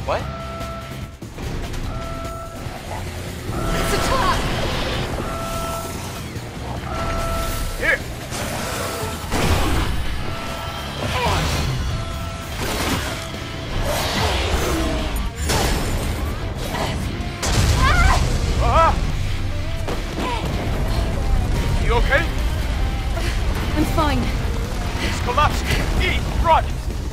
What? It's a trap! Here! Ah! You okay? I'm fine. It's collapsing. E, run!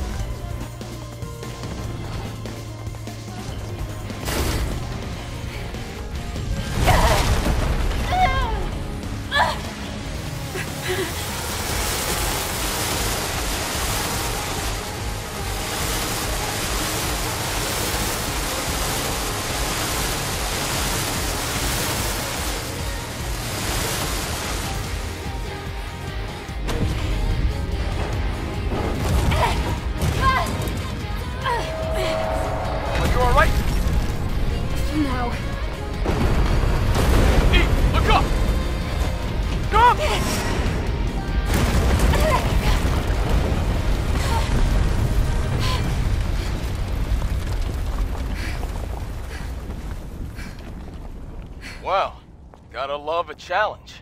Are you alright? Now. E, look up! Come! Well, gotta love a challenge.